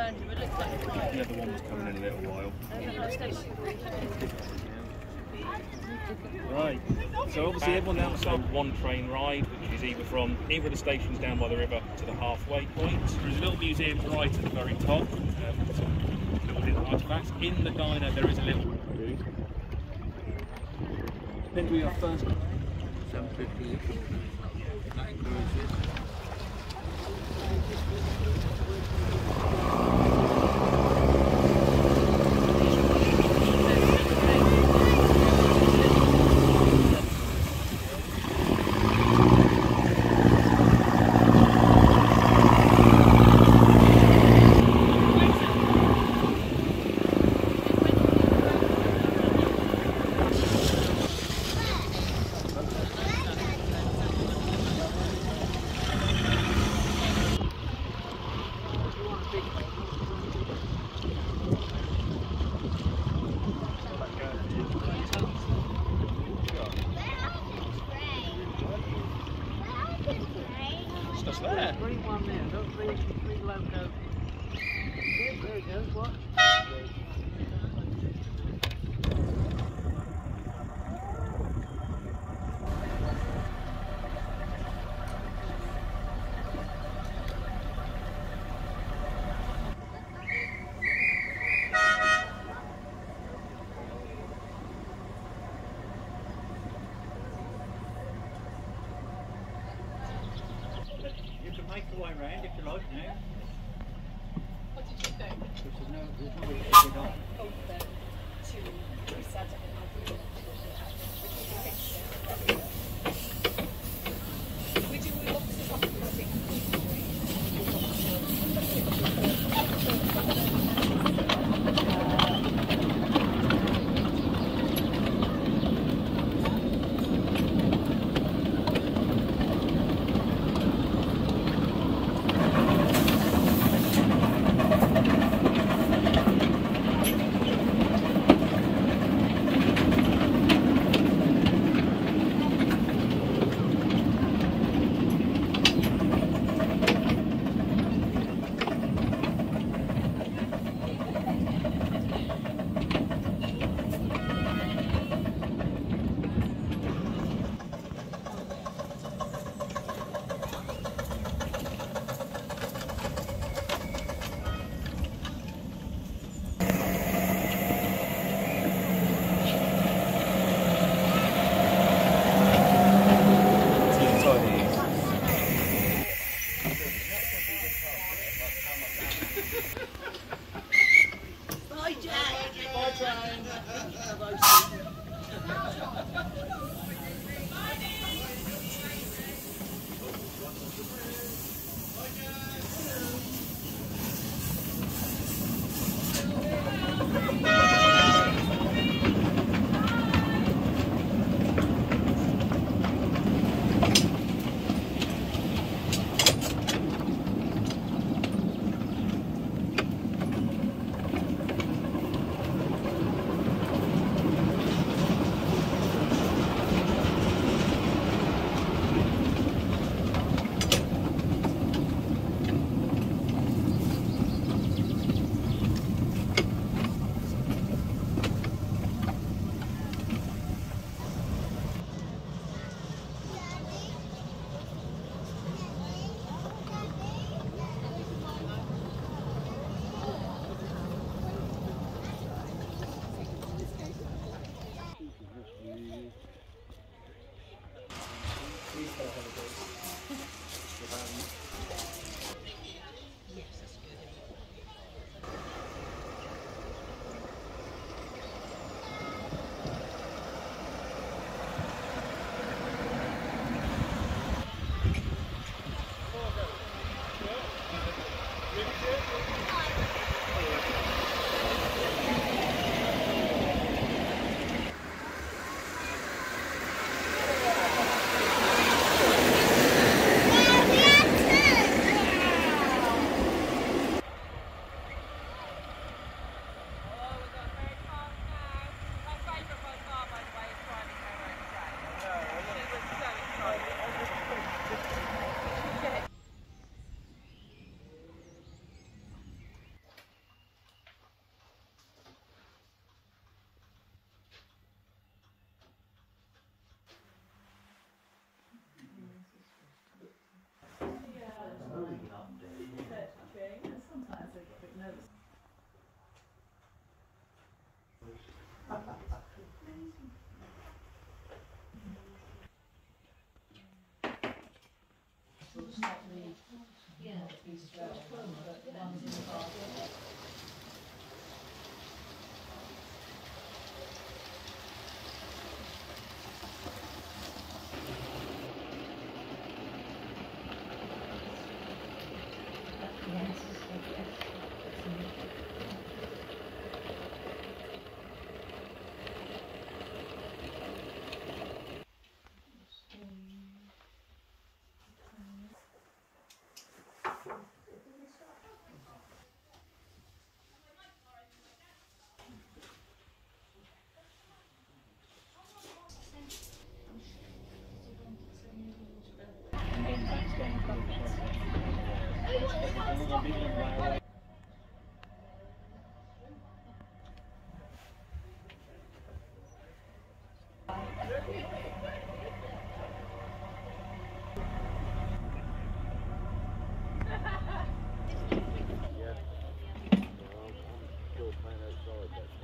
The other one was coming in a little while. Right, so obviously everyone else on one train ride, which is either from either of the stations down by the river to the halfway point. There's a little museum right at the very top, some little artefacts. In the diner there is a little... Then we are first... 750. That includes it. Make the way round if you like now. What did you think? There's no way to get on. Oh, to reset it. We do lots of not the East Railway, but the ones in the garden. I'm still playing outside, but